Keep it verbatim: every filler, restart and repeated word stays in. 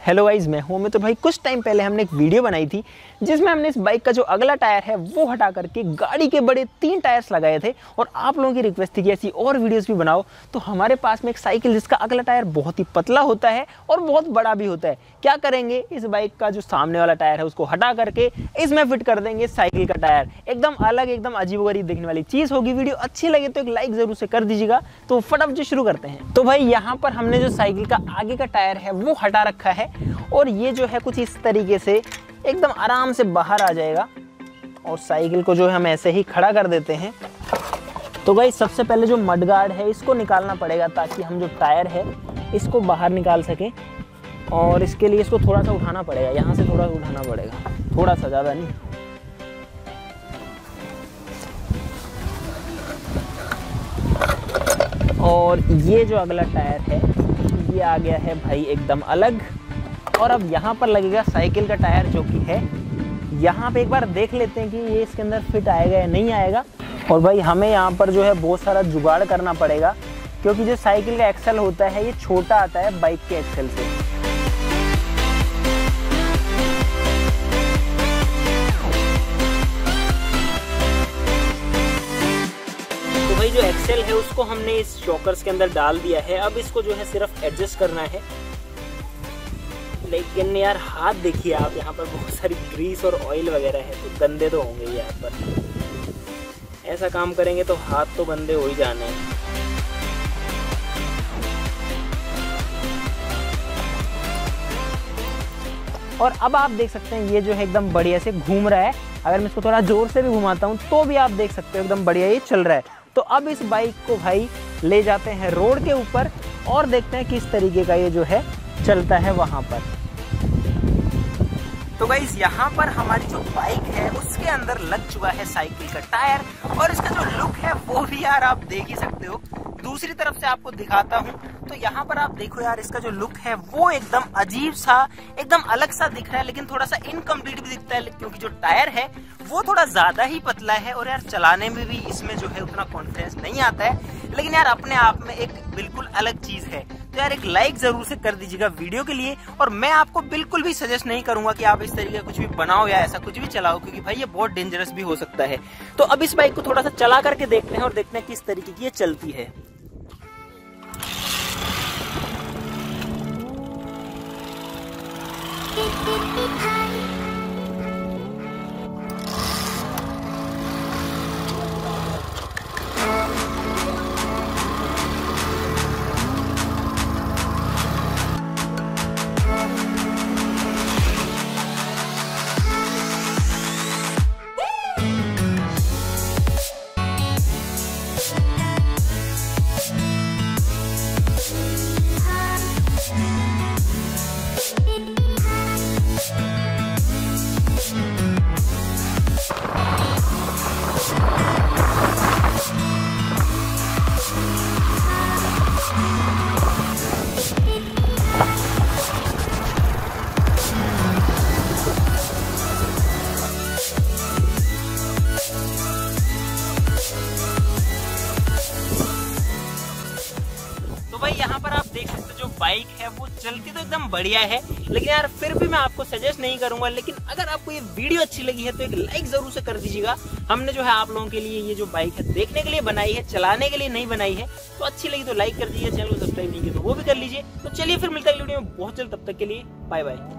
Hello guys, मैं हूं मैं तो भाई कुछ टाइम पहले हमने एक वीडियो बनाई थी जिसमें हमने इस बाइक का जो अगला टायर है वो हटा करके गाड़ी के बड़े तीन टायर्स लगाए थे। और आप लोगों की रिक्वेस्ट थी कि ऐसी और वीडियोस भी बनाओ। तो हमारे पास में एक साइकिल जिसका अगला टायर बहुत ही पतला होता है और बहुत बड़ा भी होता है। क्या करेंगे, इस बाइक का जो सामने वाला टायर है उसको हटा करके इसमें फिट कर देंगे साइकिल का टायर। एकदम अलग, एकदम अजीबोगरीब देखने वाली चीज़ होगी। वीडियो अच्छी लगे तो एक लाइक जरूर से कर दीजिएगा। तो फटाफट से शुरू करते हैं। तो भाई यहाँ पर हमने जो साइकिल का आगे का टायर है वो हटा रखा है और ये जो है कुछ इस तरीके से एकदम आराम से बाहर आ जाएगा। और साइकिल को जो है हम ऐसे ही खड़ा कर देते हैं। तो भाई सबसे पहले जो मडगार्ड है इसको निकालना पड़ेगा ताकि हम जो टायर है इसको बाहर निकाल सकें। और इसके लिए इसको थोड़ा सा उठाना पड़ेगा, यहाँ से थोड़ा उठाना पड़ेगा, थोड़ा सा, ज़्यादा नहीं। और ये जो अगला टायर है ये आ गया है भाई एकदम अलग। और अब यहाँ पर लगेगा साइकिल का टायर जो कि है यहाँ पे। एक बार देख लेते हैं कि ये इसके अंदर फिट आएगा या नहीं आएगा। और भाई हमें यहाँ पर जो है बहुत सारा जुगाड़ करना पड़ेगा क्योंकि जो साइकिल का एक्सल होता है ये छोटा आता है बाइक के एक्सल से। तो भाई जो एक्सल है उसको हमने इस शॉकर्स के अंदर डाल दिया है। अब इसको जो है सिर्फ एडजस्ट करना है। लेकिन यार हाथ देखिए आप, यहाँ पर बहुत सारी ग्रीस और ऑयल वगैरह है तो गंदे तो होंगे यहाँ पर। ऐसा काम करेंगे तो हाथ तो गंदे हो ही जाने हैं। और अब आप देख सकते हैं ये जो है एकदम बढ़िया से घूम रहा है। अगर मैं इसको थोड़ा जोर से भी घुमाता हूँ तो भी आप देख सकते हो एकदम बढ़िया ये चल रहा है। तो अब इस बाइक को भाई ले जाते हैं रोड के ऊपर और देखते हैं किस तरीके का ये जो है चलता है वहां पर। तो गाइस यहाँ पर हमारी जो बाइक है उसके अंदर लग चुका है साइकिल का टायर और इसका जो लुक है वो भी यार आप देख ही सकते हो। दूसरी तरफ से आपको दिखाता हूँ तो यहाँ पर आप देखो यार, इसका जो लुक है वो एकदम अजीब सा, एकदम अलग सा दिख रहा है। लेकिन थोड़ा सा इनकम्प्लीट भी दिखता है क्योंकि जो टायर है वो थोड़ा ज्यादा ही पतला है और यार चलाने में भी इसमें जो है उतना कॉन्फिडेंस नहीं आता है। लेकिन यार अपने आप में एक बिल्कुल अलग चीज है। तो यार एक लाइक जरूर से कर दीजिएगा वीडियो के लिए। और मैं आपको बिल्कुल भी सजेस्ट नहीं करूंगा कि आप इस तरीके का कुछ भी बनाओ या ऐसा कुछ भी चलाओ, क्योंकि भाई ये बहुत डेंजरस भी हो सकता है। तो अब इस बाइक को थोड़ा सा चला करके देखते हैं और देखते हैं किस तरीके की ये चलती है। भाई यहाँ पर आप देख सकते हो जो बाइक है वो चलती तो एकदम बढ़िया है। लेकिन यार फिर भी मैं आपको सजेस्ट नहीं करूंगा। लेकिन अगर आपको ये वीडियो अच्छी लगी है तो एक लाइक जरूर से कर दीजिएगा। हमने जो है आप लोगों के लिए ये जो बाइक है देखने के लिए बनाई है, चलाने के लिए नहीं बनाई है। तो अच्छी लगी तो लाइक कर दीजिए, चैनल को सब्सक्राइब नहीं किया तो वो भी कर लीजिए। तो चलिए फिर मिलता है वीडियो में बहुत जल्द, तब तक के लिए बाय बाय।